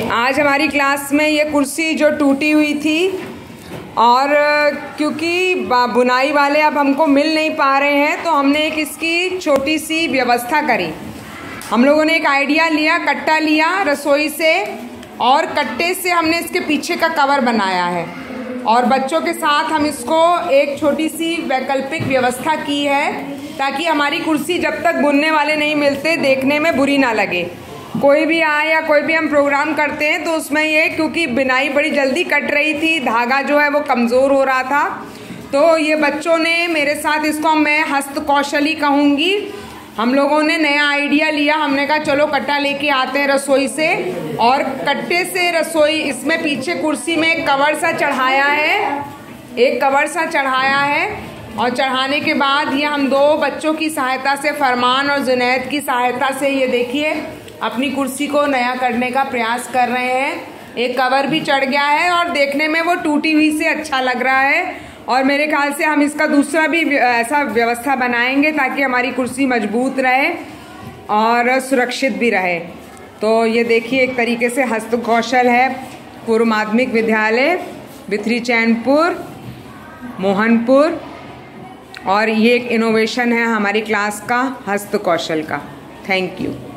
आज हमारी क्लास में ये कुर्सी जो टूटी हुई थी और क्योंकि बुनाई वाले अब हमको मिल नहीं पा रहे हैं तो हमने एक इसकी छोटी सी व्यवस्था करी। हम लोगों ने एक आइडिया लिया, कट्टा लिया रसोई से और कट्टे से हमने इसके पीछे का कवर बनाया है और बच्चों के साथ हम इसको एक छोटी सी वैकल्पिक व्यवस्था की है ताकि हमारी कुर्सी जब तक बुनने वाले नहीं मिलते देखने में बुरी ना लगे। कोई भी आए या कोई भी हम प्रोग्राम करते हैं तो उसमें ये क्योंकि बिनाई बड़ी जल्दी कट रही थी, धागा जो है वो कमज़ोर हो रहा था, तो ये बच्चों ने मेरे साथ, इसको मैं हस्त कौशली कहूँगी, हम लोगों ने नया आइडिया लिया। हमने कहा चलो कट्टा लेके आते हैं रसोई से और कट्टे से रसोई, इसमें पीछे कुर्सी में एक कवर सा चढ़ाया है, और चढ़ाने के बाद ये हम दो बच्चों की सहायता से, फरमान और जुनैद की सहायता से, ये देखिए अपनी कुर्सी को नया करने का प्रयास कर रहे हैं। एक कवर भी चढ़ गया है और देखने में वो टूटी हुई से अच्छा लग रहा है और मेरे ख्याल से हम इसका दूसरा भी ऐसा व्यवस्था बनाएंगे ताकि हमारी कुर्सी मजबूत रहे और सुरक्षित भी रहे। तो ये देखिए एक तरीके से हस्त कौशल है पूर्व माध्यमिक विद्यालय बिथरी चैनपुर मोहनपुर, और ये एक इनोवेशन है हमारी क्लास का हस्त कौशल का। Thank you.